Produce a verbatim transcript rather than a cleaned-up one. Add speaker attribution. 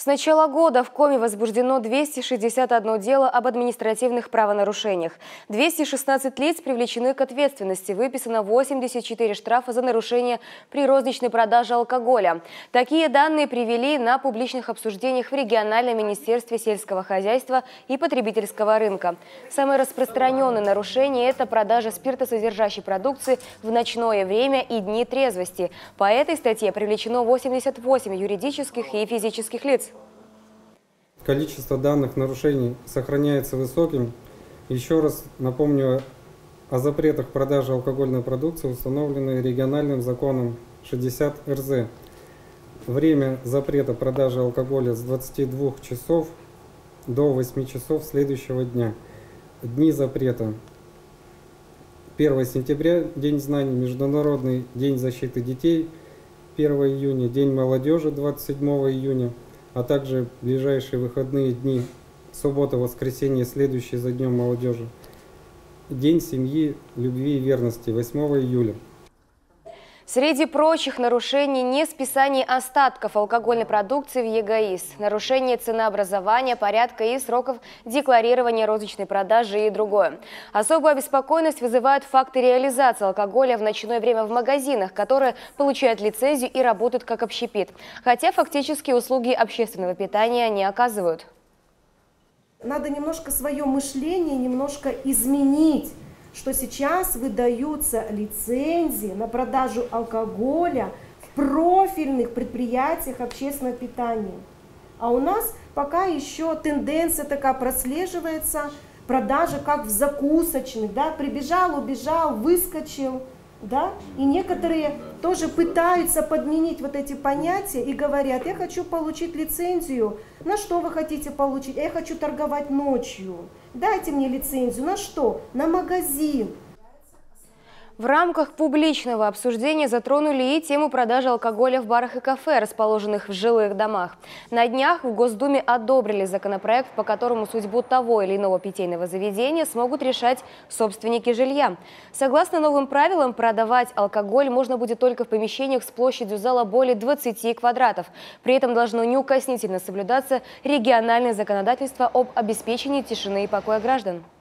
Speaker 1: С начала года в Коми возбуждено двести шестьдесят одно дело об административных правонарушениях. двести шестнадцать лиц привлечены к ответственности. Выписано восемьдесят четыре штрафа за нарушение при розничной продаже алкоголя. Такие данные привели на публичных обсуждениях в региональном министерстве сельского хозяйства и потребительского рынка. Самое распространенное нарушение – это продажа спиртосодержащей продукции в ночное время и дни трезвости. По этой статье привлечено восемьдесят восемь юридических и физических лиц.
Speaker 2: Количество данных нарушений сохраняется высоким. Еще раз напомню о запретах продажи алкогольной продукции, установленной региональным законом шестьдесят эр зэ. Время запрета продажи алкоголя с двадцати двух часов до восьми часов следующего дня. Дни запрета: первое сентября – День знаний, Международный день защиты детей, первое июня – День молодежи, двадцать седьмого июня, а также ближайшие выходные дни, суббота, воскресенье, следующие за Днем молодежи. День семьи, любви и верности, восьмого июля.
Speaker 1: Среди прочих нарушений не списание остатков алкогольной продукции в е гэ и эс, нарушение ценообразования, порядка и сроков декларирования розничной продажи и другое. Особую обеспокоенность вызывают факты реализации алкоголя в ночное время в магазинах, которые получают лицензию и работают как общепит, хотя фактически услуги общественного питания не оказывают.
Speaker 3: Надо немножко свое мышление немножко изменить, что сейчас выдаются лицензии на продажу алкоголя в профильных предприятиях общественного питания. А у нас пока еще тенденция такая прослеживается, продажа как в закусочных, да, прибежал, убежал, выскочил, да, и некоторые тоже пытаются подменить вот эти понятия и говорят: я хочу получить лицензию. На что вы хотите получить? Я хочу торговать ночью. Дайте мне лицензию. На что? На магазин.
Speaker 1: В рамках публичного обсуждения затронули и тему продажи алкоголя в барах и кафе, расположенных в жилых домах. На днях в Госдуме одобрили законопроект, по которому судьбу того или иного питейного заведения смогут решать собственники жилья. Согласно новым правилам, продавать алкоголь можно будет только в помещениях с площадью зала более двадцати квадратов. При этом должно неукоснительно соблюдаться региональное законодательство об обеспечении тишины и покоя граждан.